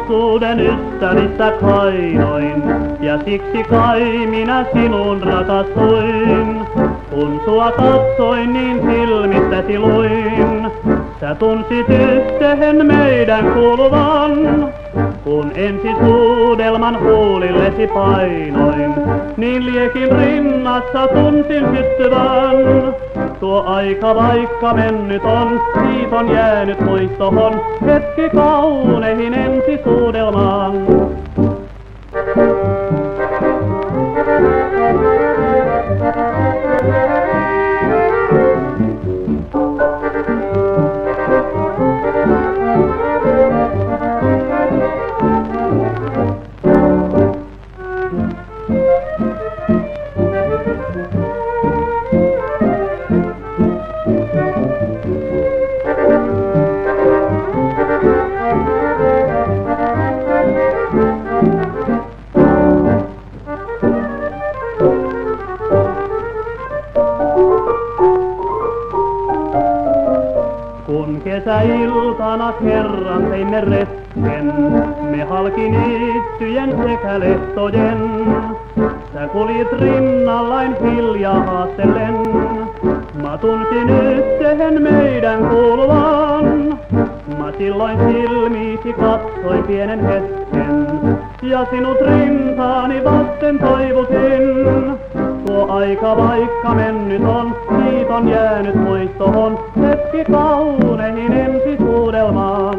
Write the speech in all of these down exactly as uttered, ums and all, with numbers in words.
lapsuuden ystävistä kainoin, ja siksi kai minä sinun rakastuin. Kun sua katsoin, niin silmistäsi luin, sä tunsit yhteen meidän kuuluvan. Kun ensi suudelman huulillesi painoin, niin liekin rinnassa tunsin syttyvän. Tuo aika vaikka mennyt on, siitä on jäänyt muistohon hetki kauneihin ensi suudelmaan. Kun kesäiltana kerran teimme retken, me halki niittyjen sekä lehtojen. Sä kuljit rinnallain hiljaa haastellen, mä tunsin yhteen meidän kuuluvan. Mä silloin silmiisi katsoin pienen hetken, ja sinut rintaani vasten toivutin. Tuo aika vaikka mennyt on, siitä on jäänyt muistohon hetki kauneihin ensi suudelmaan.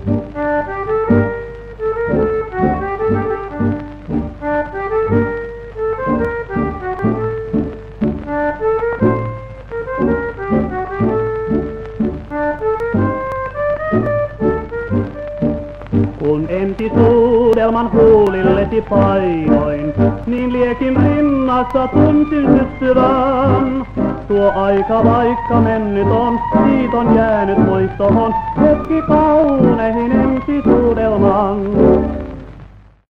Kun ensi suudelman huulillesi painoin, niin liekin rinnassa tunsin syttyvän. Tuo aika vaikka mennyt on, siitä on jäänyt muistohon hetki kauneihin ensi suudelmaan.